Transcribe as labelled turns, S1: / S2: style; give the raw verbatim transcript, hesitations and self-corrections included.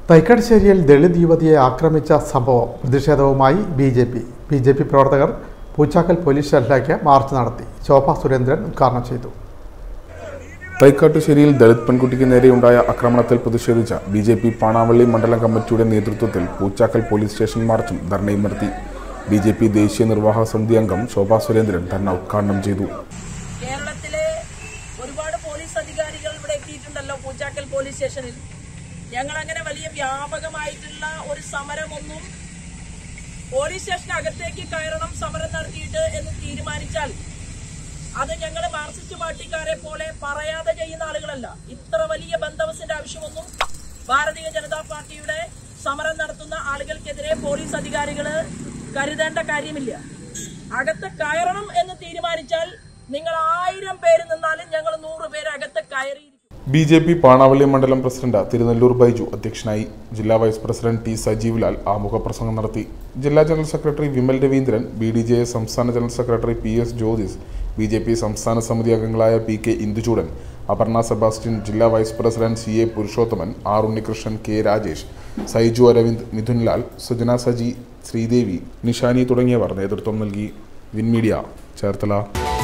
S1: തൈക്കാട്ടുശ്ശേരിയിൽ ദളിത് യുവതിയെ ആക്രമിച്ച സംഭവം പ്രതിഷേധവുമായി B J P B J P പ്രവർത്തകർ പൂച്ചാക്കൽ പോലീസ് സ്റ്റേഷനിലേക്ക് മാർച്ച് നടത്തി. ശോഭ സുരേന്ദ്രൻ ഉദ്ഘാടനം ചെയ്തു.
S2: തൈക്കാട്ടുശ്ശേരിയിൽ ദളിത് പെൺകുട്ടിക്ക് നേരെയുണ്ടായ ആക്രമണത്തിൽ പ്രതിഷേധിച്ച ബി ജെ പി പാണാവള്ളി മണ്ഡലം കമ്മിറ്റിയുടെ നേതൃത്വത്തിൽ പൂച്ചാക്കൽ പോലീസ് സ്റ്റേഷൻ മാർച്ചും ധർണയും നടത്തി. ബി ജെ പി ദേശീയ നിർവാഹക സമിതി അംഗം ശോഭ സുരേന്ദ്രൻ ധർണ ഉദ്ഘാടനം ചെയ്തു.
S3: കേരളത്തിലെ ഒരുപാട് പോലീസ് അധികാരികൾ ഇവിടെ എത്തിയിട്ടുണ്ടല്ലോ പൂച്ചാക്കൽ പോലീസ് സ്റ്റേഷനിൽ. ഞങ്ങൾ അങ്ങനെ വലിയ വ്യാപകമായിട്ടുള്ള ഒരു സമരമൊന്നും പോലീസ് സ്റ്റേഷനകത്തേക്ക് കയറണം സമരം നടത്തിയിട്ട് എന്ന് തീരുമാനിച്ചാൽ അത് ഞങ്ങൾ മാർക്സിസ്റ്റ് പാർട്ടിക്കാരെ പോലെ പറയാതെ ചെയ്യുന്ന ആളുകളല്ല. ഇത്ര വലിയ ബന്ദോബസ്തിന്റെ ആവശ്യമൊന്നും ഭാരതീയ ജനതാ പാർട്ടിയുടെ സമരം നടത്തുന്ന ആളുകൾക്കെതിരെ പോലീസ് അധികാരികൾ കരുതേണ്ട കാര്യമില്ല. അകത്ത് കയറണം എന്ന് തീരുമാനിച്ചാൽ നിങ്ങൾ ആയിരം പേര് നിന്നാലും ഞങ്ങൾ നൂറ് പേര് അകത്ത് കയറി.
S2: ബി ജെ പി പാണാവള്ളി മണ്ഡലം പ്രസിഡന്റ് തിരുനെല്ലൂർ ബൈജു അധ്യക്ഷനായി. ജില്ലാ vice president T Sajeev Lal ആമുഖ പ്രസംഗം നടത്തി. ജില്ലാ general secretary Vimal Raveendran, B D J S സംസ്ഥാന general secretary P S Jyothis, B J P സംസ്ഥാന സമിതി അംഗങ്ങളായ പി കെ ഇന്ദുചൂടൻ, അപർണ സെബാസ്റ്റ്യൻ, ജില്ലാ vice president C A Purushothaman, R Unnikrishnan, K Rajesh, Saiju Aravind, Mithunlal, Sujana Saji, Sreedevi, Nishani തുടങ്ങിയവർ നേതൃത്വം നൽകി. Win media, Cherthala.